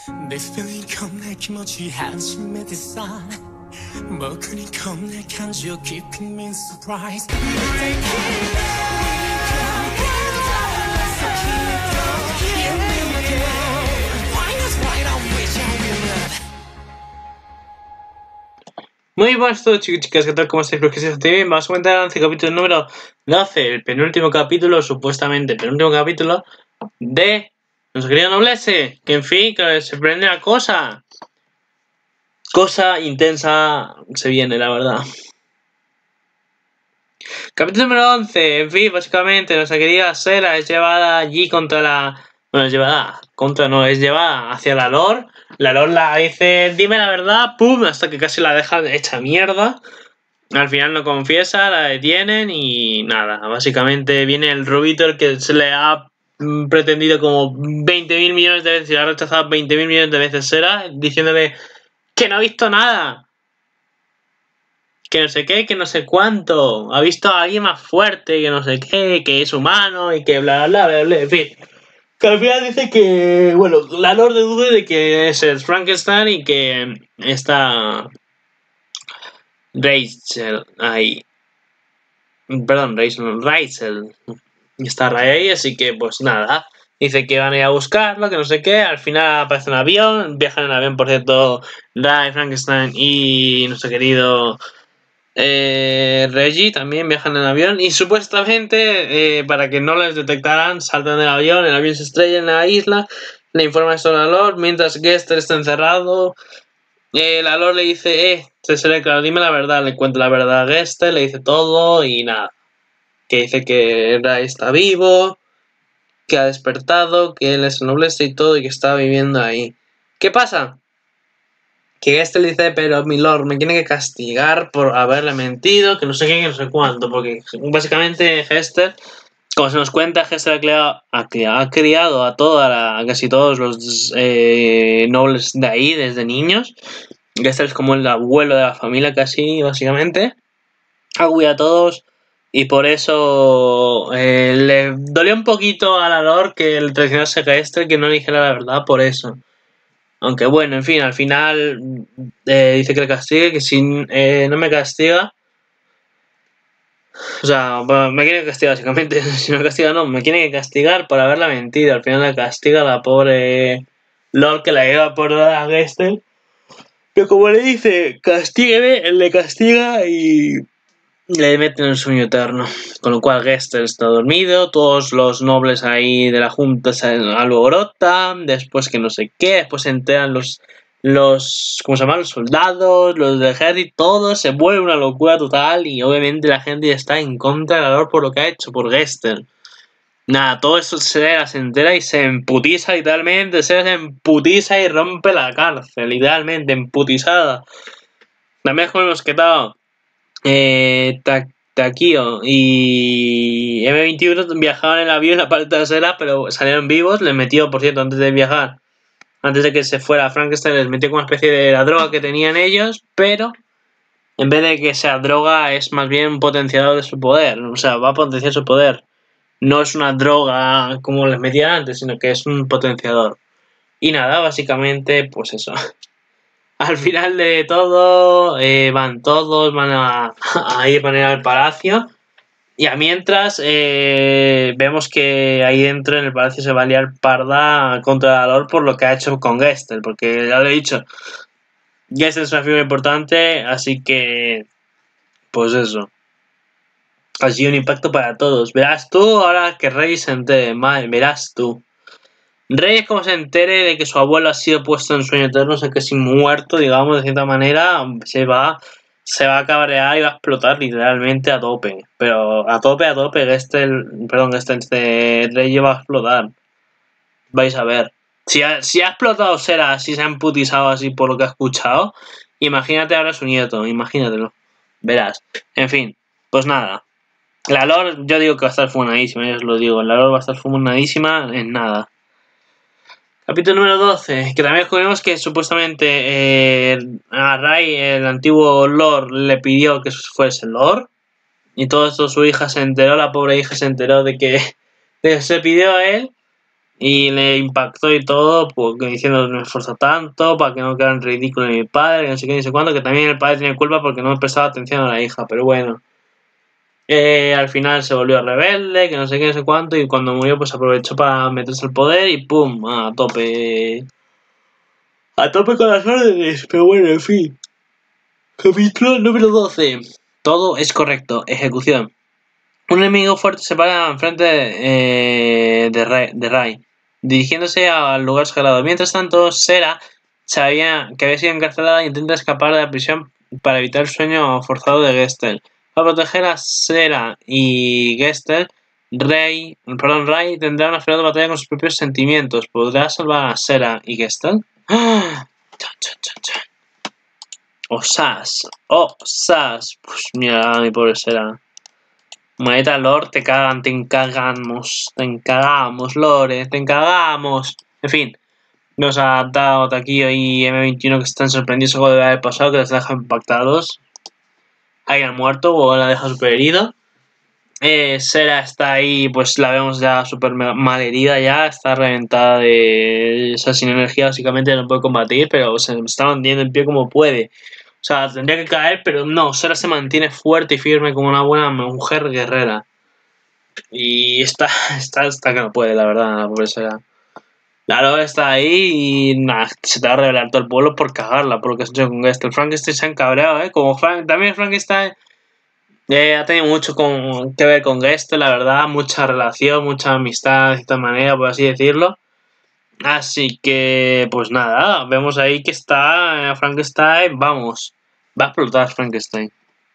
내 feeling 겁내 기모지 한심해 대산 먹으니 겁내 간지어 깊은 민 surprise Muy buenas a todos chicos y chicas, ¿qué tal? ¿Cómo estáis? Espero que estéis bien. Vamos a comentar el capítulo número 12, el penúltimo capítulo, supuestamente penúltimo capítulo de nuestra querida Noblesse. Que en fin, que se prende la cosa. Cosa intensa se viene, la verdad. Capítulo número 11, en fin, básicamente nuestra querida Sera es llevada allí contra la... Bueno, es llevada, contra no, es llevada hacia la Lore. La Lore la dice, dime la verdad, pum, hasta que casi la dejan hecha mierda. Al final no confiesa, la detienen y nada, básicamente viene el Rubito, el que se le ha pretendido como 20.000 millones de veces y ha rechazado 20.000 millones de veces Sera, diciéndole que no ha visto nada. Que no sé qué, que no sé cuánto. Ha visto a alguien más fuerte, que no sé qué, que es humano y que bla bla bla bla, en fin. Que al final dice que, bueno, la Lorde duda de que es el Frankenstein y que está Rachel ahí. Perdón, Rachel. Está ahí, así que pues nada. Dice que van a ir a buscarlo, que no sé qué. Al final aparece un avión. Viajan en avión, por cierto, Ray, Frankenstein y nuestro querido Reggie también viajan en avión. Y supuestamente, para que no les detectaran, saltan del avión. El avión se estrella en la isla. Le informa esto a Lord. Mientras Gester está encerrado, la Lord le dice, claro, dime la verdad. Le cuenta la verdad a Gester, le dice todo y nada. Que dice que Ray está vivo, que ha despertado, que él es nobleza y todo y que está viviendo ahí. ¿Qué pasa? Que este le dice, pero mi lord, me tiene que castigar por haberle mentido, que no sé qué, que no sé cuánto, porque básicamente Hester, como se nos cuenta, Hester ha criado a casi todos los nobles de ahí desde niños. Hester es como el abuelo de la familia casi, básicamente. Ha cuidado a todos. Y por eso le dolió un poquito a la Lord que el traicionase a Hester, que no le dijera la verdad por eso. Aunque bueno, en fin, al final dice que le castigue, que si no me castiga... O sea, me quiere que castigar básicamente. Si no me castiga, no, me tiene que castigar por haberla mentido. Al final le castiga a la pobre Lord que la lleva por a Gester. Pero como le dice, castígueme, él le castiga y le meten en el sueño eterno. Con lo cual Gester está dormido, todos los nobles ahí de la junta se alborotan, después que no sé qué, después se enteran los ¿cómo se llama? Los soldados, los del ejército, todo se vuelve una locura total y obviamente la gente está en contra de la Lord por lo que ha hecho, por Gester. Nada, todo eso se entera y se emputiza literalmente, se emputiza y rompe la cárcel, literalmente, emputizada. También como hemos quedado Takio y M21 viajaban en el avión en la parte trasera, pero salieron vivos. Les metió, por cierto, antes de viajar, antes de que se fuera Frankenstein, les metió como una especie de la droga que tenían ellos, pero en vez de que sea droga, es más bien un potenciador de su poder. O sea, va a potenciar su poder. No es una droga como les metían antes, sino que es un potenciador. Y nada, básicamente, pues eso. Al final de todo, van todos, van a ir al palacio. Y a mientras vemos que ahí dentro en el palacio se va a liar parda contra la Lord por lo que ha hecho con Gester. Porque ya lo he dicho, Gester es una figura importante, así que pues eso. Ha sido un impacto para todos. Verás tú ahora que Rey se entere, madre, verás tú. Rey es como se entere de que su abuelo ha sido puesto en sueño eterno, o sea que si muerto, digamos, de cierta manera, se va a cabrear y va a explotar literalmente a tope. Pero a tope, Rey va a explotar. Vais a ver. Si ha explotado Sera, si se ha emputizado así por lo que ha escuchado, imagínate ahora su nieto, imagínatelo. Verás. En fin, pues nada. La Lord, yo digo que va a estar fumadísima, yo os lo digo. La Lord va a estar fumadísima en nada. Capítulo número 12, que también descubrimos que supuestamente a Ray, el antiguo Lord, le pidió que fuese Lord. Y todo esto su hija se enteró, la pobre hija se enteró de que se pidió a él. Y le impactó y todo, porque diciendo me esfuerzo tanto para que no quede en ridículo mi padre, que no sé qué, ni sé cuándo, que también el padre tiene culpa porque no prestaba atención a la hija, pero bueno. Al final se volvió rebelde, que no sé qué, no sé cuánto, y cuando murió pues aprovechó para meterse al poder y ¡pum! A tope. A tope con las órdenes, pero bueno, en fin. Capítulo número 12. Todo es correcto. Ejecución. Un enemigo fuerte se para enfrente de Rai, dirigiéndose al lugar sagrado. Mientras tanto, Sera sabía que había sido encarcelada e intenta escapar de la prisión para evitar el sueño forzado de Gestel. Para proteger a Sera y Gestel, Rai tendrá una feroz batalla con sus propios sentimientos. ¿Podrá salvar a Sera y Gestel? ¡Ah! Chan, chan, chan, chan. ¡Osas! ¡Osas! Pues mira, mi pobre Sera. Moneta Lord, te encagamos, Lore, te encagamos. En fin, nos ha dado Takio y M21 que están sorprendidos con lo de haber pasado, que les deja impactados. Hayan muerto o la deja super herida. Sera está ahí, pues la vemos ya súper mal herida ya, está reventada o sea, sin energía básicamente no puede combatir, pero se está manteniendo en pie como puede. O sea, tendría que caer, pero no, Sera se mantiene fuerte y firme como una buena mujer guerrera. Y está que no puede, la verdad, la pobre Sera. Claro, está ahí y nada, se te va a revelar todo el pueblo por cagarla, por lo que has hecho con Gestel. Frankenstein se han cabreado, ¿eh? Como también Frankenstein ha tenido mucho que ver con Gestel, la verdad, mucha relación, mucha amistad, de cierta manera, por así decirlo. Así que, pues nada, vemos ahí que está Frankenstein, vamos, va a explotar Frankenstein.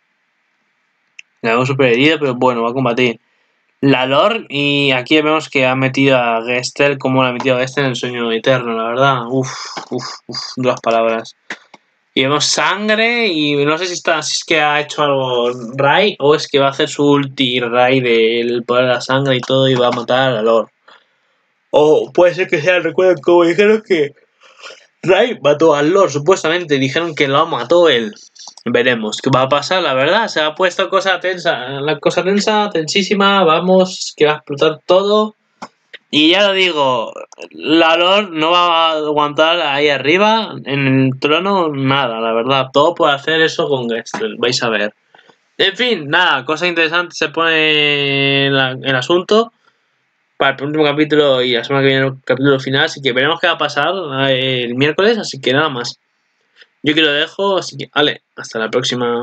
La vemos super herido, pero bueno, va a combatir. La lore, y aquí vemos que ha metido a Gestel, como la ha metido a Gestel en el sueño eterno, la verdad. Dos palabras. Y vemos sangre, y no sé si es que ha hecho algo Rai, o es que va a hacer su ulti Rai del poder de la sangre y todo, y va a matar a la lore. O puede ser que sea el recuerdo, como dijeron que Rai mató al Lord, supuestamente, dijeron que lo mató él. Veremos qué va a pasar, la verdad. Se ha puesto cosa tensa, la cosa tensa, tensísima. Vamos, que va a explotar todo. Y ya lo digo, la Lord no va a aguantar ahí arriba, en el trono, nada, la verdad. Todo por hacer eso con Gestel, vais a ver. En fin, nada, cosa interesante se pone el asunto para el último capítulo y la semana que viene el capítulo final. Así que veremos qué va a pasar el miércoles, así que nada más. Yo aquí lo dejo, así que, vale, hasta la próxima.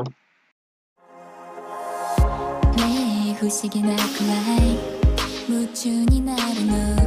ねえ不思議なくらい夢中になるの